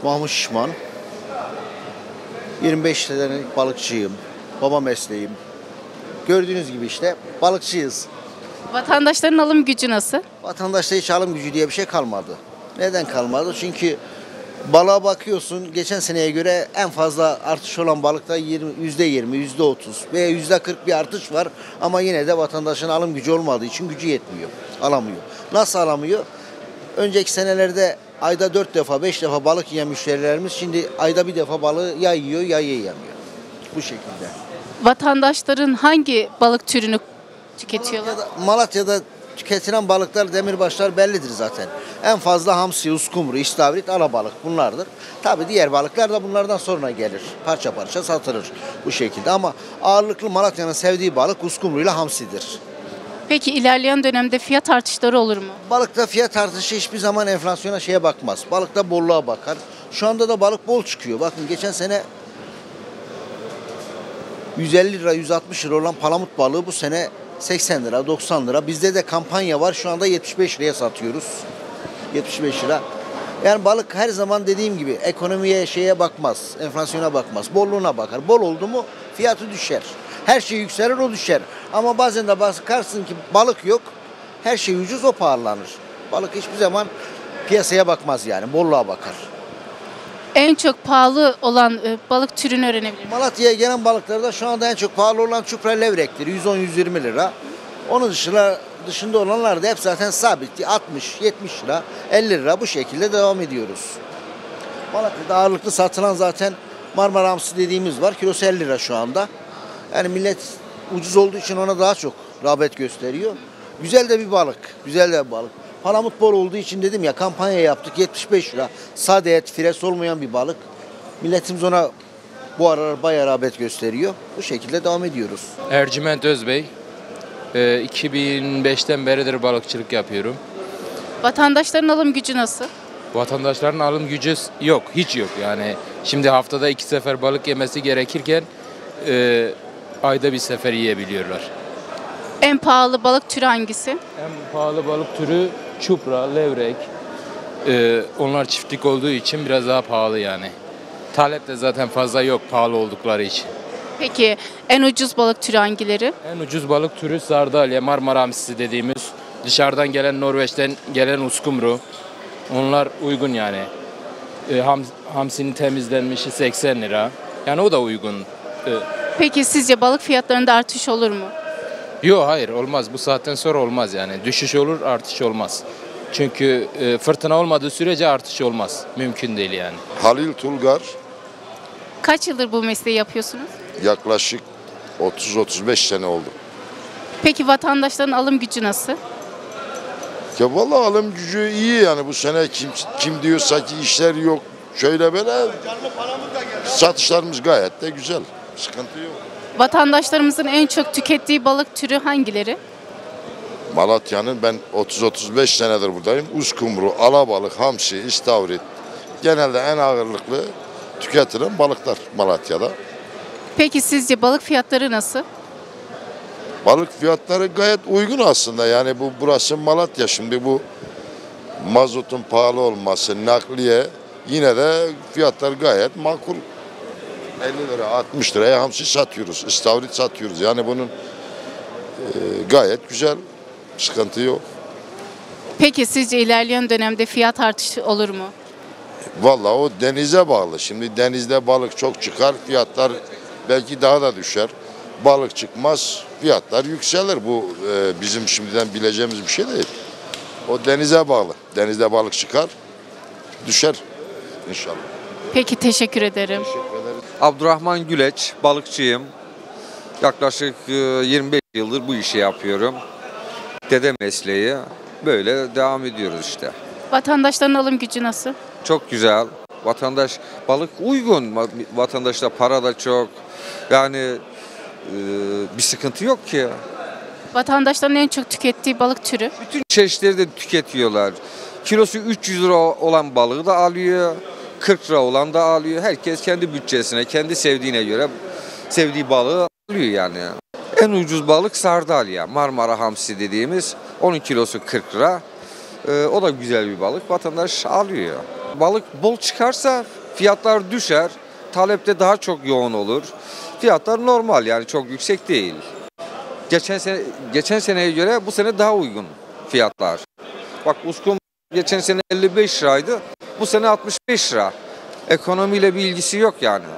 Mahmut Şişman. 25 senelik balıkçıyım. Baba mesleğim. Gördüğünüz gibi işte balıkçıyız. Vatandaşların alım gücü nasıl? Vatandaşta hiç alım gücü diye bir şey kalmadı. Neden kalmadı? Çünkü balığa bakıyorsun, geçen seneye göre en fazla artış olan balıkta %20, %30 veya %40 bir artış var. Ama yine de vatandaşın alım gücü olmadığı için gücü yetmiyor, alamıyor. Nasıl alamıyor? Önceki senelerde ayda 4 defa, 5 defa balık yiyen müşterilerimiz şimdi ayda bir defa balığı ya yiyor ya yiyemiyor. Bu şekilde. Vatandaşların hangi balık türünü tüketiyorlar? Malatya'da tüketilen balıklar, demirbaşlar bellidir zaten. En fazla hamsi, uskumru, istavrit, alabalık bunlardır. Tabii diğer balıklar da bunlardan sonra gelir. Parça parça satılır bu şekilde ama ağırlıklı Malatya'nın sevdiği balık uskumru ile hamsidir. Peki ilerleyen dönemde fiyat artışları olur mu? Balıkta fiyat artışı hiçbir zaman enflasyona bakmaz. Balıkta bolluğa bakar. Şu anda da balık bol çıkıyor. Bakın geçen sene 150 lira, 160 lira olan palamut balığı bu sene 80 lira, 90 lira. Bizde de kampanya var. Şu anda 75 liraya satıyoruz. 75 lira. Yani balık her zaman dediğim gibi ekonomiye bakmaz. Enflasyona bakmaz. Bolluğuna bakar. Bol oldu mu fiyatı düşer. Her şey yükselir, o düşer. Ama bazen de bakarsın ki balık yok. Her şey ucuz, o pahalanır. Balık hiçbir zaman piyasaya bakmaz yani. Bolluğa bakar. En çok pahalı olan balık türünü öğrenebilir miyim? Malatya'ya gelen balıklarda şu anda en çok pahalı olan çupra levrektir. 110-120 lira. Onun dışında olanlar da hep zaten sabit. 60-70 lira, 50 lira bu şekilde devam ediyoruz. Malatya'da ağırlıklı satılan zaten Marmara hamsi dediğimiz var. Kilosu 50 lira şu anda. Yani millet ucuz olduğu için ona daha çok rağbet gösteriyor. Güzel de bir balık. Güzel de bir balık. Palamut bol olduğu için dedim ya, kampanya yaptık. 75 lira. Sade et, fires olmayan bir balık. Milletimiz ona bu aralar bayağı rağbet gösteriyor. Bu şekilde devam ediyoruz. Ercüment Özbey. 2005'ten beridir balıkçılık yapıyorum. Vatandaşların alım gücü nasıl? Vatandaşların alım gücü yok, hiç yok. Yani şimdi haftada 2 sefer balık yemesi gerekirken ayda bir sefer yiyebiliyorlar. En pahalı balık türü hangisi? En pahalı balık türü çupra, levrek. Onlar çiftlik olduğu için biraz daha pahalı yani. Talep de zaten fazla yok pahalı oldukları için. Peki en ucuz balık türü hangileri? En ucuz balık türü sardalya, Marmara hamsisi dediğimiz. Dışarıdan gelen, Norveç'ten gelen uskumru. Onlar uygun yani. Hamsinin temizlenmişi 80 lira. Yani o da uygun. Peki sizce balık fiyatlarında artış olur mu? Yok, hayır, olmaz. Bu saatten sonra olmaz yani. Düşüş olur, artış olmaz. Çünkü fırtına olmadığı sürece artış olmaz. Mümkün değil yani. Halil Tulgar, Kaç yıldır bu mesleği yapıyorsunuz? yaklaşık 30-35 sene oldu. Peki vatandaşların alım gücü nasıl? Ya vallahi alım gücü iyi yani, bu sene kim diyorsa ki işler yok, şöyle böyle, satışlarımız gayet de güzel. Sıkıntı yok. Vatandaşlarımızın en çok tükettiği balık türü hangileri? Malatya'nın, ben 30-35 senedir buradayım. Uskumru, alabalık, hamsi, istavrit, genelde en ağırlıklı tüketilen balıklar Malatya'da. Peki sizce balık fiyatları nasıl? Balık fiyatları gayet uygun aslında. Yani burası Malatya. Şimdi bu mazotun pahalı olması, nakliye, yine de fiyatlar gayet makul. 50 lira, 60 liraya hamsi satıyoruz, istavrit satıyoruz. Yani bunun gayet güzel, sıkıntı yok. Peki sizce ilerleyen dönemde fiyat artışı olur mu? Vallahi o denize bağlı. Şimdi denizde balık çok çıkar, fiyatlar belki daha da düşer. Balık çıkmaz, fiyatlar yükselir. Bu bizim şimdiden bileceğimiz bir şey değil. O denize bağlı. Denizde balık çıkar, düşer inşallah. Peki teşekkür ederim. Abdurrahman Güleç, balıkçıyım. Yaklaşık 25 yıldır bu işi yapıyorum. Dede mesleği. Böyle devam ediyoruz işte. Vatandaşların alım gücü nasıl? Çok güzel. Vatandaş, balık uygun. Vatandaşta para da çok. Yani bir sıkıntı yok ki. Vatandaşların en çok tükettiği balık türü? Bütün çeşitleri de tüketiyorlar. Kilosu 300 lira olan balığı da alıyor. 40 lira olan da alıyor. Herkes kendi bütçesine, kendi sevdiğine göre sevdiği balığı alıyor yani. En ucuz balık sardalya. Marmara hamsi dediğimiz. Onun kilosu 40 lira. O da güzel bir balık. Vatandaş alıyor. Balık bol çıkarsa fiyatlar düşer. Talep de daha çok yoğun olur. Fiyatlar normal yani çok yüksek değil. Geçen seneye göre bu sene daha uygun fiyatlar. Bak uskum geçen sene 55 liraydı. Bu sene 65 lira. Ekonomiyle bir ilgisi yok yani.